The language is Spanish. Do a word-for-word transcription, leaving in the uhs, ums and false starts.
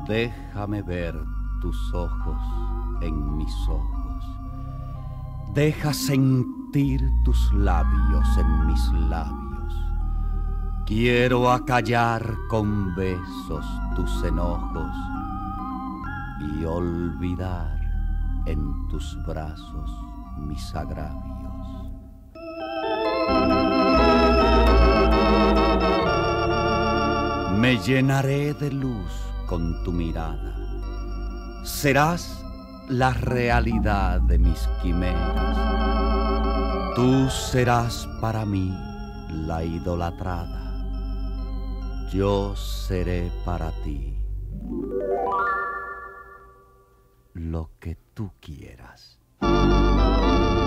Déjame ver tus ojos en mis ojos. Deja sentir tus labios en mis labios. Quiero acallar con besos tus enojos y olvidar en tus brazos mis agravios. Me llenaré de luz con tu mirada. Serás la realidad de mis quimeras. Tú serás para mí la idolatrada. Yo seré para ti lo que tú quieras.